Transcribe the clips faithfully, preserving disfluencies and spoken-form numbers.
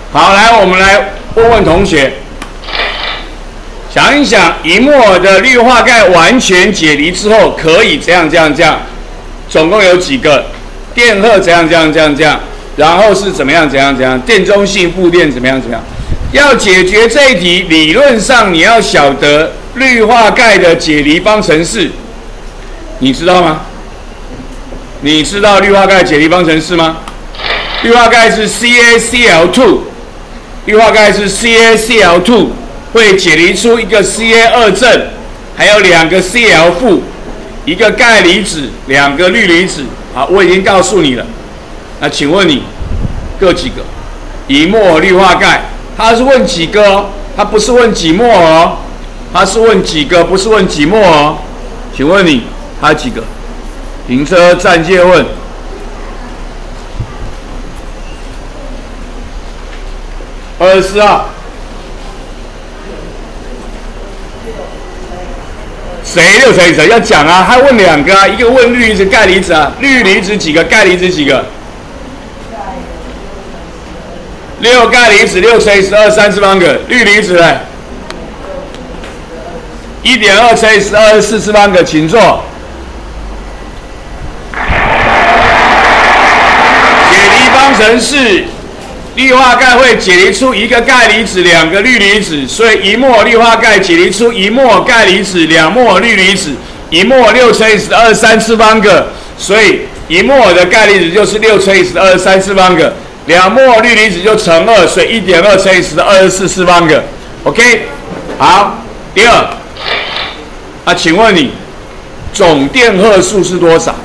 好，来，我们来问问同学，想一想，一摩尔的氯化钙完全解离之后，可以这样这样这样，总共有几个？电荷怎样怎样怎样怎样，然后是怎么样怎样怎样，电中性负电怎么样怎么样？要解决这一题，理论上你要晓得氯化钙的解离方程式，你知道吗？你知道氯化钙解离方程式吗？氯化钙是 C A C L 二， 氯化钙是 C A C L 二， 会解离出一个 C A 二 正，还有两个 C L 负，一个钙离子，两个氯离子。好，我已经告诉你了。那请问你各几个？一摩尔氯化钙，他是问几个哦？他不是问几摩尔哦，他是问几个，不是问几摩尔哦。请问你他几个？停车暂借问。二十四号。谁六乘以谁要讲啊？他问两个啊，一个问氯离子、钙离子啊，氯离子几个，钙离子几个？六钙离子六乘以十二三次方个，氯离子呢？一点二乘以十二四次方个，请坐。解离方程式。氯化钙会解离出一个钙离子，两个氯离子，所以一摩尔氯化钙解离出一摩尔钙离子，两摩尔氯离子，一摩尔六乘以十二三次方个，所以一摩尔的钙离子就是六乘以十二三次方个，两摩尔氯离子就乘二，所以一点二乘以十的二十四次方个。OK， 好，第二，啊，请问你总电荷数是多少？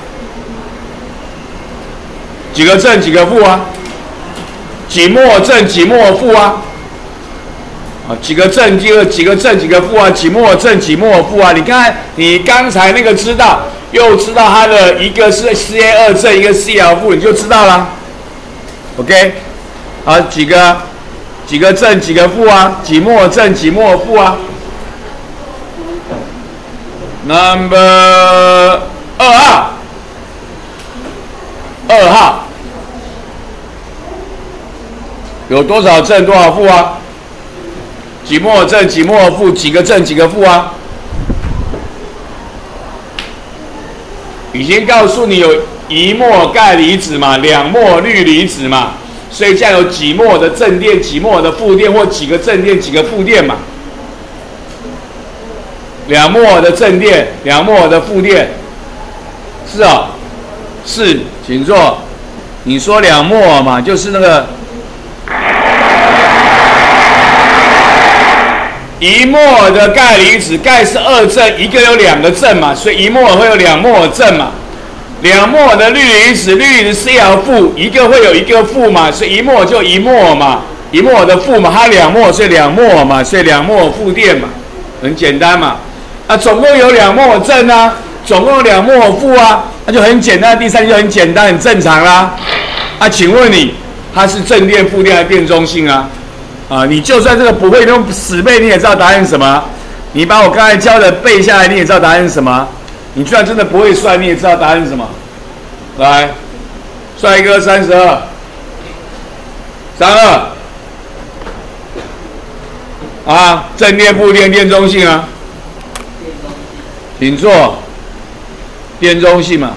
几个正几个负啊？几摩尔正几摩尔负啊？啊，几个正几个几个正几个负啊？几摩尔正几摩尔负啊？你看你刚才那个知道，又知道它的一个是 C A 二 正，一个 C L 负，你就知道了。OK， 好，几个几个正几个负啊？几摩尔正几摩尔负啊 ？Number 二号，二号。有多少正多少负啊？几摩尔正几摩尔负，几个正几个负啊？已经告诉你有一摩尔钙离子嘛，两摩尔氯离子嘛，所以这样有几摩尔的正电，几摩尔的负电，或几个正电几个负电嘛。两摩尔的正电，两摩尔的负电，是啊、哦，是，请坐。你说两摩尔嘛，就是那个。一摩尔的钙离子，钙是二正，一个有两个正嘛，所以一摩尔会有两摩尔正嘛。两摩尔的氯离子，氯离子 C L 负，一个会有一个负嘛，所以一摩尔就一摩尔嘛，一摩尔的负嘛，它两摩尔所以两摩尔嘛，所以两摩尔负电嘛，很简单嘛。啊，总共有两摩尔正啊，总共有两摩尔负啊，那就很简单，第三就很简单，很正常啦。啊，请问你，它是正电、负电还是电中性啊？啊，你就算这个不会用死背，你也知道答案是什么。你把我刚才教的背下来，你也知道答案是什么。你就算真的不会算，你也知道答案是什么。来，帅哥三十二，三二，啊，正电、负电、电中性啊，请坐，电中性嘛。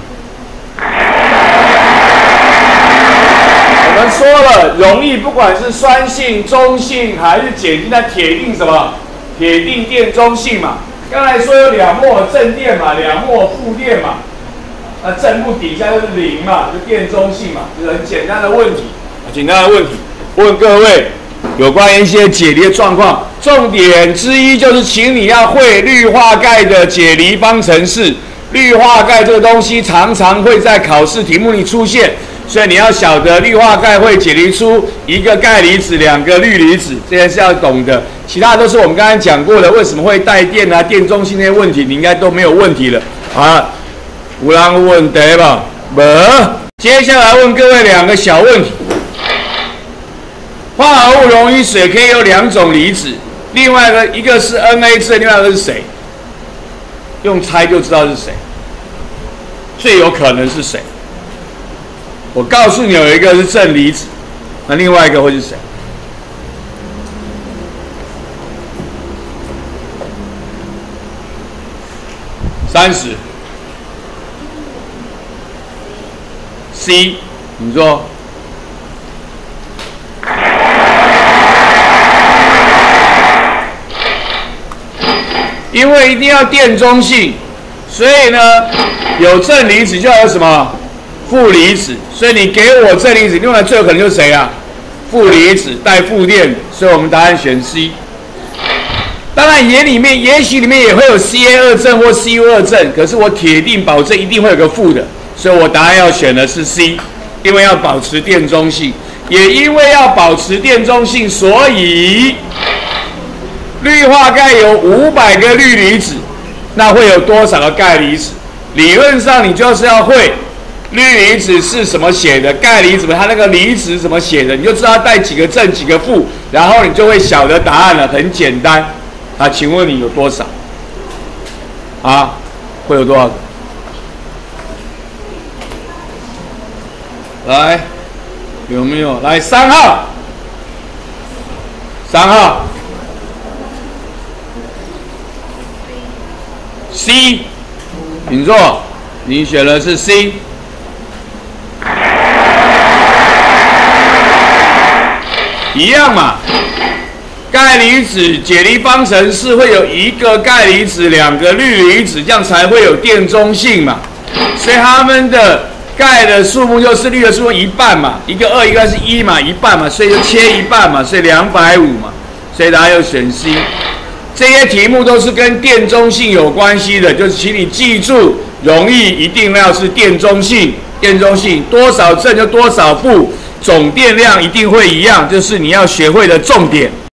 我们说了，溶液不管是酸性、中性还是碱性，它铁定什么？铁定电中性嘛。刚才说有两摩尔正电嘛，两摩尔负电嘛，那正负底下就是零嘛，就电中性嘛，就是很简单的问题。简单的问题，问各位有关于一些解离的状况，重点之一就是请你要会氯化钙的解离方程式。氯化钙这个东西常常会在考试题目里出现。所以你要晓得氯化钙会解离出一个钙离子，两个氯离子，这些是要懂的。其他都是我们刚才讲过的，为什么会带电啊、电中性那些问题，你应该都没有问题了。好了，有人有问题吧？没。接下来问各位两个小问题：化合物溶于水可以有两种离子，另外一个一个是 N A 正，另外一个是谁？用猜就知道是谁，最有可能是谁？我告诉你，有一个是正离子，那另外一个会是谁？ 三十 C， 你说？因为一定要电中性，所以呢，有正离子就要有什么负离子，所以你给我正离子，用来最有可能就是谁啊？负离子带负电，所以我们答案选 C。当然，也里面也许里面也会有 C A 二正或 C U 二正，可是我铁定保证一定会有个负的，所以我答案要选的是 C， 因为要保持电中性，也因为要保持电中性，所以氯化钙有五百个氯离子，那会有多少个钙离子？理论上你就是要会氯离子是什么写的，钙离子它那个离子怎么写的，你就知道带几个正几个负，然后你就会晓得答案了，很简单。啊，请问你有多少？啊，会有多少个？来，有没有？来，三号，三号 ，C， 请坐，你选的是 C。一样嘛。钙离子解离方程式会有一个钙离子，两个氯离子，这样才会有电中性嘛。所以它们的钙的数目就是氯的数目一半嘛，一个二，一个是一嘛，一半嘛，所以就切一半嘛，所以两百五嘛，所以大家又选 C。这些题目都是跟电中性有关系的，就是请你记住，容易一定要是电中性，电中性多少正就多少负，总电量一定会一样，这是你要学会的重点。